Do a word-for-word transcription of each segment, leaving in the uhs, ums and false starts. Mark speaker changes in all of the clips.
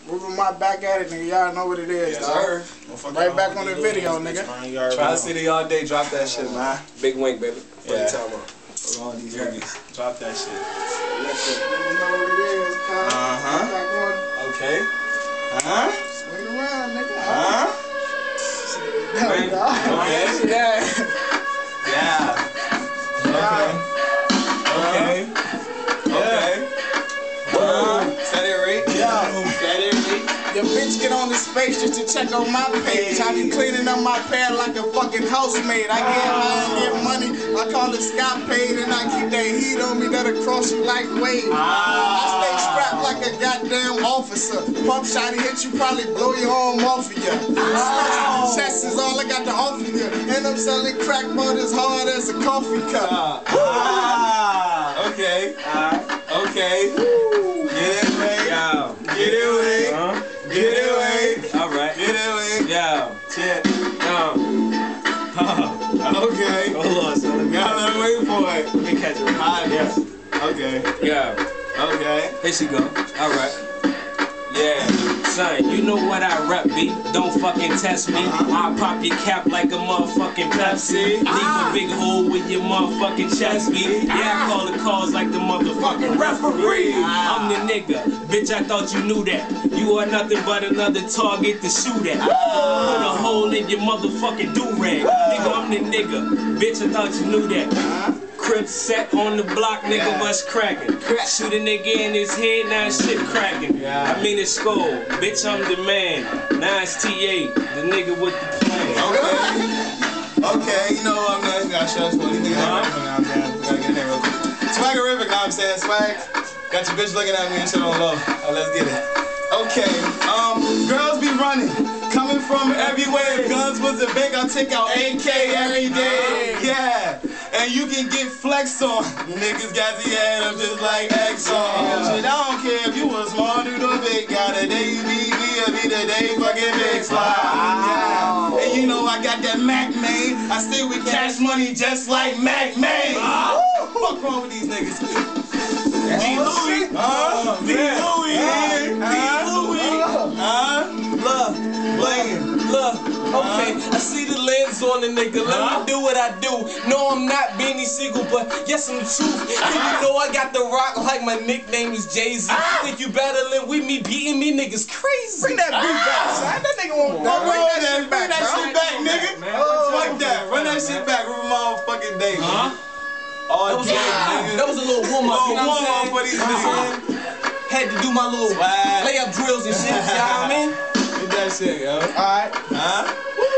Speaker 1: Moving my back at it, nigga. Y'all know what it is,
Speaker 2: yes,
Speaker 1: dog.
Speaker 2: sir.
Speaker 1: Right back on the video, nigga.
Speaker 2: Tri-City all day, drop that shit, man.
Speaker 3: Big wink, baby.
Speaker 2: Yeah.
Speaker 3: Time out.
Speaker 2: For all these niggas. Drop that shit.
Speaker 1: Listen, you know what it is, cuz.
Speaker 2: Uh-huh. Okay. Huh?
Speaker 1: Swing around, nigga.
Speaker 2: Huh?
Speaker 1: No,
Speaker 2: Okay.
Speaker 1: dog.
Speaker 2: Yeah. Yeah. Okay. Okay. Okay. Uh, Set it right.
Speaker 1: Yo.
Speaker 2: Set it right.
Speaker 1: Your bitch get on the space just to check on my page. I be cleaning up my pad like a fucking housemaid. I get high and get money. I call it Scott paid and I keep that heat on me that'll cross you like wave. I stay strapped like a goddamn officer. Pump shot, he hit you, probably blow your arm off of you. Oh. Chest is all I got to offer you. And I'm selling crack mode as hard as a coffee cup.
Speaker 2: Ah. Ah. Okay. Ah. Okay. Woo. Get it, man. Yo. Get it, man. Huh? Get it away. Alright. Get it away. Yo. Shit. Yo. Okay. Hold on, son. Gotta let me wait for it. Let me catch it. High. Yeah. Okay.
Speaker 3: Yeah.
Speaker 2: Okay.
Speaker 3: Here she go. Alright. Yeah. Son, you know what I rep, B. Don't fucking test me. I'll pop your cap like a motherfucking Pepsi. Leave a big hole with your motherfucking chest, B. Yeah, I call the calls like the motherfucking referee. I'm the nigga. Bitch, I thought you knew that. You are nothing but another target to shoot at. Put a hole in your motherfucking do-rag. Nigga, I'm the nigga. Bitch, I thought you knew that. Crib set on the block, nigga, yeah. What's cracking? Shoot a nigga in his head, now shit cracking. Yeah. I mean it's skull, bitch, I'm the man. Now it's T eight, the nigga with the plan.
Speaker 2: Okay, okay, you know what I'm gonna got shots for these niggas. Uh-huh. We gotta get in there real quick. Swaggerific, know what I'm saying? Swag. Got your bitch looking at me and shit on low. Right, let's get it. Okay, um, girls be running, coming from everywhere. If guns was a bank, I'll take out A K every day. Yeah. And you can get flexed on. Niggas got the head up just like Exxon. Shit, I don't care if you a small dude or big. Got a day, be, be, be the day fucking big slide. Yeah. And you know I got that Mac, man. I stay with cash money just like Mac, man. What's wrong with these niggas? D. Louis. Huh? D. Louis. D. Louis. Huh? Look. Look. Look.
Speaker 3: Okay, I see the lens on the nigga, let huh? me do what I do. No, I'm not Beanie Siegel, but yes, I'm the truth. And you know I got the rock like my nickname is Jay-Z. Ah. Think you battling with me, beating me, niggas crazy.
Speaker 1: Bring that beat back, son. That nigga won't bring that shit back,
Speaker 2: Bring that shit back, nigga. Fuck that. Run that shit back. Remember my motherfucking day, huh? All day, nigga.
Speaker 3: That was a little warm-up, you know what I'm saying?
Speaker 2: For these niggas.
Speaker 3: Had to do my little layup drills and shit, you know what I mean?
Speaker 2: Get that shit, yo.
Speaker 1: Alright.
Speaker 2: Huh?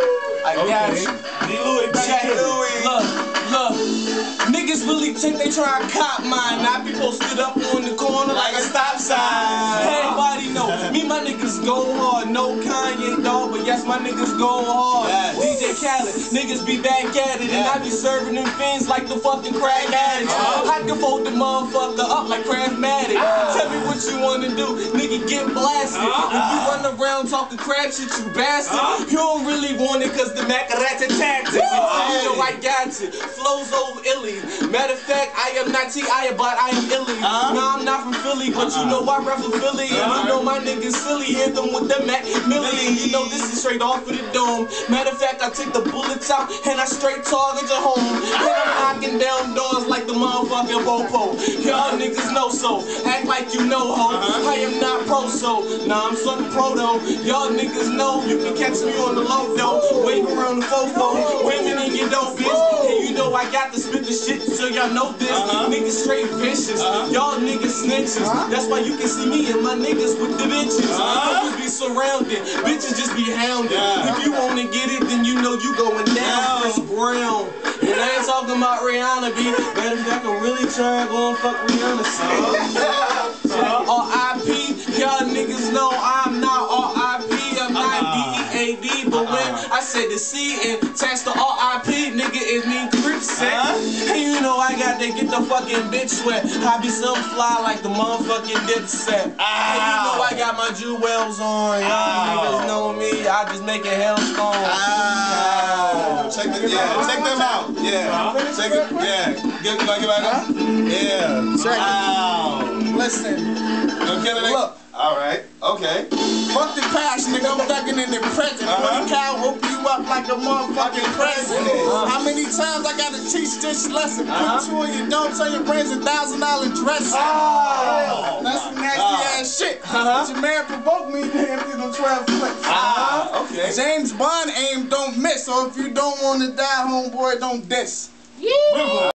Speaker 3: I got
Speaker 2: okay.
Speaker 3: you.
Speaker 2: D. Louis,
Speaker 3: Check it.
Speaker 2: Louis.
Speaker 3: Look, look. Niggas really think they try to cop mine. I be posted up on the corner like a stop sign. Everybody know, me my niggas go hard. No Kanye dog, but yes, my niggas go hard. Yes. D J Khaled, niggas be back at it. And I be serving them fiends like the fucking crack addicts. Uh-huh. I can fold the motherfucker up like Craftmatic. Uh-huh. Tell me what you wanna do, nigga, get blasted. Uh-huh. If you run around talking crap shit, you bastard. Uh-huh. You don't really want it cause the Mac tactic. You know I got you. Flows over illy. Matter of fact, I am not T I, but I am illy. Uh-huh. No, I'm not from Philly, but you know I rap for Philly. And you know my niggas silly. Hit them with the Mac Millie. You know this is straight off of the dome. Matter of fact, I take the bullets out and I straight target your home. And I'm knocking down doors like the motherfucking Popo. Y'all niggas know so. Act like you know ho. Uh-huh. I am not pro so. Nah, I'm something pro though. Y'all niggas know you can catch me on the low though. Wave around the fofo. Women in your dope bitch. And you know I got to spit the shit so y'all know this. Uh-huh. Niggas straight vicious. Uh-huh. Y'all niggas snitches. Uh-huh. That's why you can see me and my niggas with the bitches. Uh-huh. Niggas be surrounded. Bitches just be hounded. Yeah. If you wanna get it, then you know you going down. Chris Brown. And I ain't talking about Rihanna, B. Matter of fact, I'm really trying to go and fuck Rihanna. Uh-huh. R I P Y'all niggas know I'm not R I P I'm not D E A D. But when I said the C and attached to R I P nigga, it mean Crip set. Uh-huh. And you know I got to get the fucking bitch wet. I be so fly like the motherfucking Dipset. And you know I got my jewels on. Y'all niggas know me. I just make it hellstorm.
Speaker 2: Ah. Check the, yeah, check them out. Yeah. Uh-huh. Check it. Yeah. Get, get back up. Yeah.
Speaker 1: Check
Speaker 2: wow.
Speaker 1: it. Listen.
Speaker 2: Okay,
Speaker 1: look.
Speaker 2: All right. Okay.
Speaker 1: Watch, nigga, I'm ducking in the present. Uh-huh. forty cal whoop you up like a motherfucking president. Uh-huh. How many times I gotta teach this lesson? Uh-huh. Put two in your dome, turn your brains a thousand dollar dressing. Oh, that's some nasty uh-huh. ass shit. Uh-huh. But your man provoked me to empty them twelve clips.
Speaker 2: Ah, okay.
Speaker 1: James Bond aim don't miss, so if you don't want to die, homeboy, don't diss.
Speaker 4: Yeah.